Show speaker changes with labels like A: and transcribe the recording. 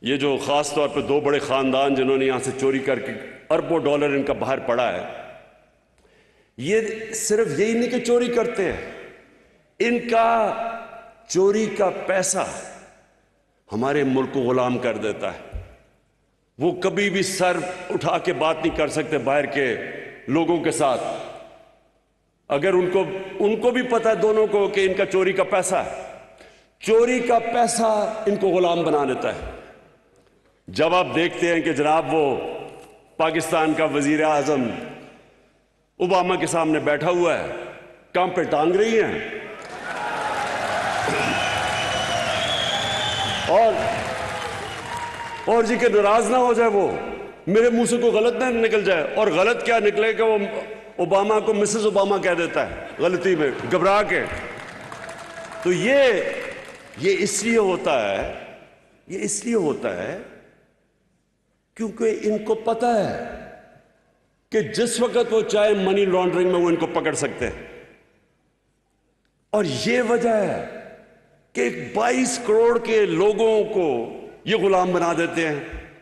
A: ये जो खास तौर पे दो बड़े खानदान जिन्होंने यहां से चोरी करके अरबों डॉलर इनका बाहर पड़ा है, ये सिर्फ यही नहीं कि चोरी करते हैं, इनका चोरी का पैसा हमारे मुल्क को गुलाम कर देता है। वो कभी भी सर उठा के बात नहीं कर सकते बाहर के लोगों के साथ। अगर उनको भी पता है दोनों को कि इनका चोरी का पैसा है, चोरी का पैसा इनको गुलाम बना देता है। जब आप देखते हैं कि जनाब वो पाकिस्तान का वजीर आजम ओबामा के सामने बैठा हुआ है, काम पे टांग रही हैं और जी के नाराज ना हो जाए, वो मेरे मुंह से कोई गलत ना निकल जाए, और गलत क्या निकले कि वो ओबामा को मिसेस ओबामा कह देता है गलती में, घबरा के। तो ये इसलिए होता है क्योंकि इनको पता है कि जिस वक्त वो चाहे मनी लॉन्ड्रिंग में वो इनको पकड़ सकते हैं। और ये वजह है कि 22 करोड़ के लोगों को ये गुलाम बना देते हैं।